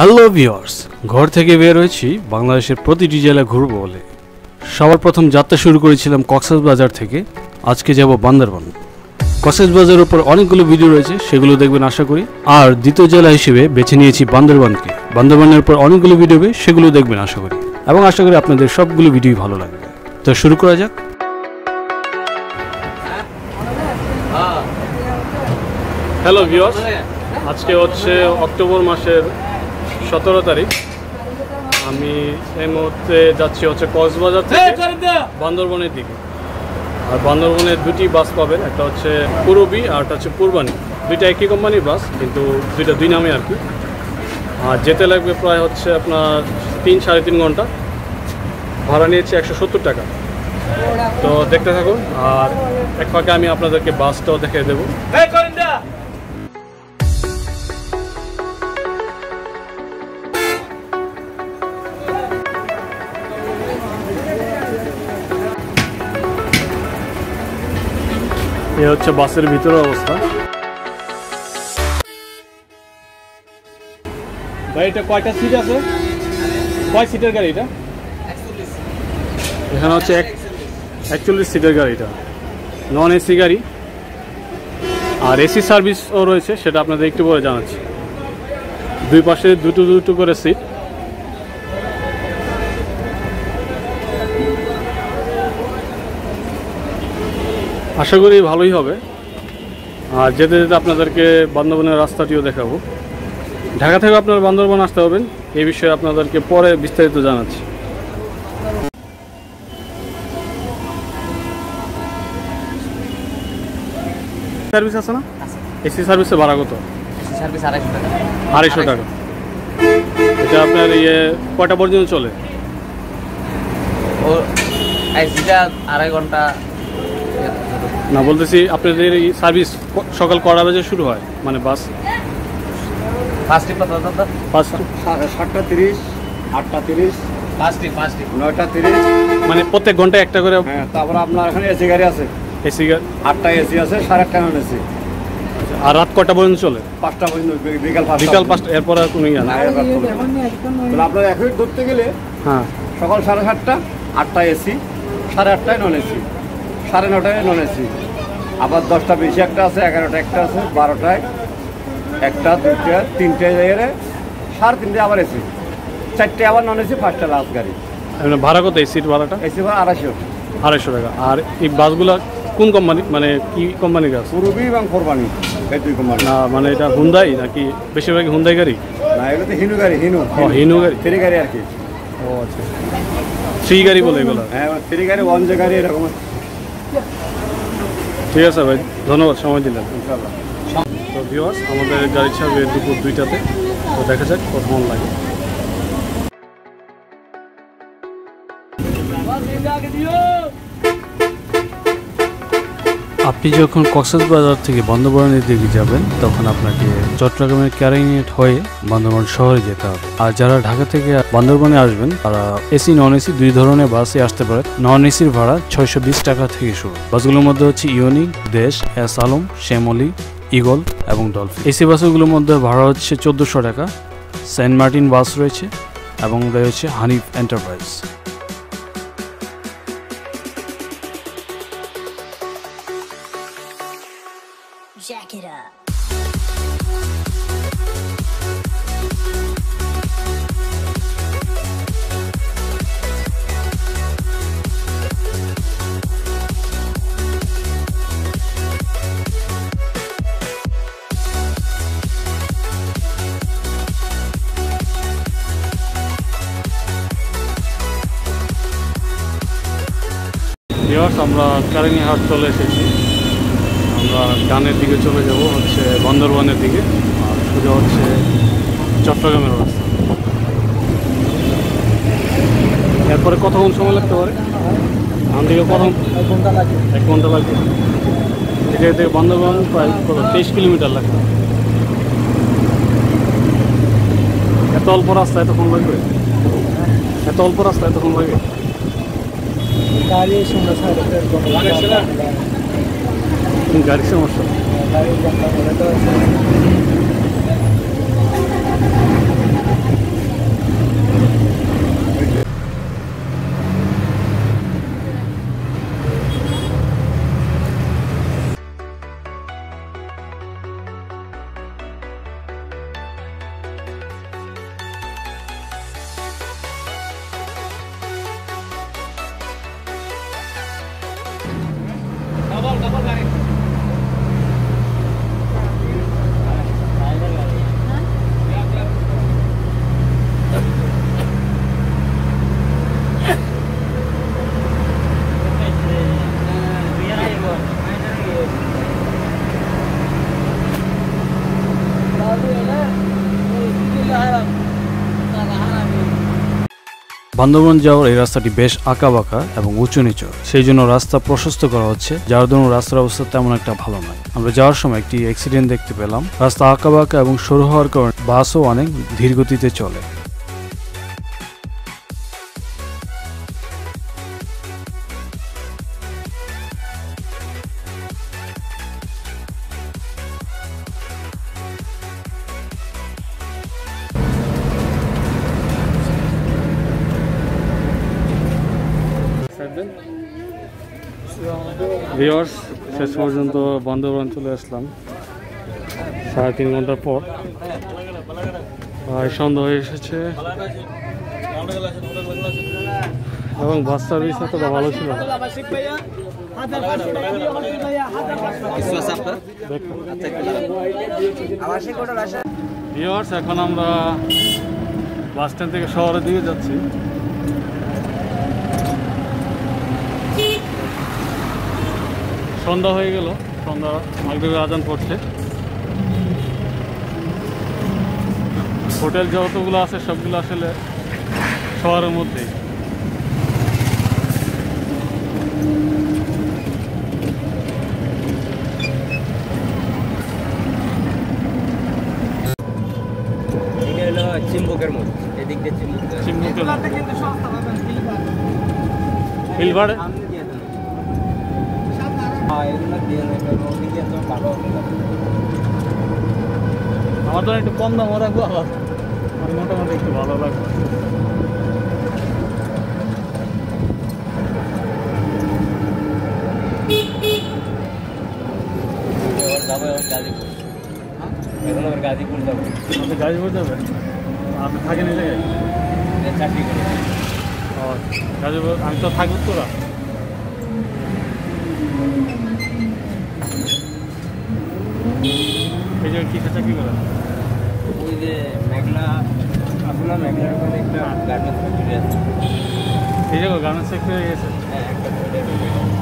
Hello viewers, ঘর থেকে বের হয়েছি বাংলাদেশের প্রতিটি জেলা ঘুরবো বলে। সবার প্রথম যাত্রা শুরু করেছিলাম কক্সবাজার থেকে। আজকে যাব বান্দরবান। কক্সবাজারের উপর অনেকগুলো ভিডিও রয়েছে, সেগুলো দেখবেন আশা করি। আর দ্বিতীয় জেলা হিসেবে বেছে নিয়েছি বান্দরবানকে। বান্দরবানের উপর অনেকগুলো ভিডিও হবে, সেগুলো দেখবেন আশা করি, এবং আশা করি আপনাদের সবগুলো ভিডিও ভালো লাগবে। তো শুরু করা যাক। হ্যালো ভিউয়ার্স, আজকে হচ্ছে অক্টোবর মাসের 17 তারিখ। আমি এই মুহূর্তে যাচ্ছি হচ্ছে কক্সবাজার থেকে বান্দরবনের দিকে। আর বান্দরবনের দুটি বাস পাবেন, একটা হচ্ছে পূরবী আর একটা হচ্ছে পূর্বানী। দুইটা একই কোম্পানির বাস, কিন্তু দুইটা দুই নামে আর কি। আর যেতে লাগবে প্রায় হচ্ছে আপনার 3-3.5 ঘন্টা। ভাড়া নিয়েছে 170 টাকা। তো দেখতে থাকুন, আর এক ফাঁকে আমি আপনাদেরকে বাসটাও দেখিয়ে দেবো। এই হচ্ছে বাসের ভিতরের অবস্থা। ভাই, এটা কয়টা সিট আছে? কয় সিটের গাড়ি এটা? এখানে হচ্ছে 41 সিটের গাড়ি। এটা নন এসি গাড়ি, আর এসি সার্ভিসও রয়েছে, সেটা আপনাদের একটু পরে জানাচ্ছি। দুই পাশে দুটো করে সিট। আশা করি ভালোই হবে। আর যেতে যেতে আপনাদেরকে বান্দরবনের রাস্তাটিও দেখাবো। ঢাকা থেকে আপনারা বান্দরবন আসতে হবেন, এই বিষয়ে আপনাদেরকে পরে বিস্তারিত জানাচ্ছি। সার্ভিস আছে না? এসি সার্ভিসে ভাড়া কত? এসি সার্ভিস 250 টাকা। 250 টাকা। এটা আপনার কয়টা পর্যন্ত চলে? ও এসিটা 2.5 ঘন্টা। না, বলতেছি আপনাদের এই সার্ভিস সকাল কটা বাজে শুরু হয়, মানে বাস? ফার্স্ট ট্রিপ কত দাদা? First 7:30, 8:30, first trip 9:30। মানে প্রত্যেক ঘন্টায় একটা করে? হ্যাঁ, তারপরে আপনার এখানে এসি গাড়ি আছে। এসি গাড়ি 8টা এসি আছে, 8:30 নন এসি। আর রাত কটা পর্যন্ত চলে? 5টা পর্যন্ত, বিকাল 5টা। এরপর আর কোনো ইয়ে না? আপনার এক উইক ধরতে গেলে হ্যাঁ, সকাল 7:30, 8টা AC, 8:30 non AC, 9:30 non AC. আবার 10টা বেশি একটা আছে, 11টা একটা আছে, 12টায় একটা, 2টা, 3টায় জায়গায়, 3:30 আবার এসি, 4টে আবার নন এসি, 5টা লাস্ট গাড়ি। ভাড়া কত এই সিট ভাড়াটা? এসি ভাড়া 250 টাকা। আর এই বাসগুলো কোন কোম্পানি, মানে কি কোম্পানির গাছ? পূরবী এবং কোরবানি, এই দুই কোম্পানি। না, মানে এটা হুন্দাই নাকি? বেশিরভাগ হুন্দাই গাড়ি না, এগুলো তো হিনু গাড়ি। হিনু গাড়ি, 3 গাড়ি আর কি। ও আচ্ছা, 3 গাড়ি বলে এগুলো? হ্যাঁ, 3 গাড়ি, 1 যে গাড়ি, এরকম। ঠিক আছে ভাই, ধন্যবাদ সময় দিলেন। ইনশাআল্লাহ। তো ভিউয়ার্স, আমাদের গাড়ি ছাড়বে দুপুর 2টাতে। তো দেখা যাক কতক্ষণ লাগে। আপনি যখন কক্সবাজার থেকে বান্দরবনের দিকে যাবেন, তখন আপনাকে চট্টগ্রামের ক্যারাইনেট হয়ে বান্দরবান শহরে যেতে হবে। আর যারা ঢাকা থেকে বান্দরবনে আসবেন, তারা এসি নন এসি দুই ধরনের বাসে আসতে পারে। নন এসির ভাড়া 620 টাকা থেকে শুরু। বাসগুলোর মধ্যে হচ্ছে Unique, Desh, S Alam, Shyamoli, Eagle এবং ডলফিন। এসি বাসগুলোর মধ্যে ভাড়া হচ্ছে 1400 টাকা। সেন্ট মার্টিন বাস রয়েছে এবং রয়েছে Hanif Enterprise. Jack it up. আমরা কারিনীহাট চলে এসেছি। আমরা ডানের দিকে চলে যাব হচ্ছে বান্দরবানের দিকে, আর সোজা হচ্ছে চট্টগ্রামের রাস্তা। এরপরে কতক্ষণ সময় লাগতে পারে? আমার দিকে 1 ঘন্টা লাগবে। এখান থেকে বান্দরবান প্রায় 23 কিলোমিটার লাগবে। এত অল্প রাস্তা এতক্ষণ লাগবে? গাড়ির সমস্যা। বান্দরবন যাওয়ার এই রাস্তাটি বেশ আঁকাবাঁকা এবং উঁচু নিচু, সেই জন্য রাস্তা প্রশস্ত করা হচ্ছে, যার জন্য রাস্তার অবস্থা তেমন একটা ভালো নয়। আমরা যাওয়ার সময় একটি অ্যাক্সিডেন্ট দেখতে পেলাম। রাস্তা আঁকাবাঁকা এবং সরু হওয়ার কারণে বাসও অনেক ধীর গতিতে চলে। ভিউয়ার্স, শেষ পর্যন্ত বান্দরবান চলে আসলাম 3.5 ঘন্টার পর। সন্ধ্যা হয়ে এসেছে এবং বাস সার্ভিস এতটা ভালো ছিল না। ভিউয়ার্স, এখন আমরা বাস স্ট্যান্ড থেকে শহরের দিকে যাচ্ছি। সন্ধ্যা হয়ে গেল, সন্ধ্যা মাগরিবের আজান পড়ছে। হোটেল যতগুলো আছে সবগুলো আসলে শহরের মধ্যেই। চিম্বুকের মধ্যে এদিক দিয়ে চিম্বুকের হিলবাড়ে আমার তো একটু কম দাম রাখবো, আবার মোটামুটি একটু ভালো লাগবে। গাজীপুর যাবো। আপনি গাজীপুর যাবেন? আপনি থাকেন এই জায়গায়? চাকরি করে গাজীপুর আমি তো থাকবো তোরা। এই জায়গায় কী চাকরি করেন? ওই যে মেঘলা আপনার মেঘলার ওখানে একটা গার্মেন্টস ফ্যাক্টরি আছে। এই জায়গায় গার্মেন্টস ফ্যাক্টরি গেছে? হ্যাঁ, একটা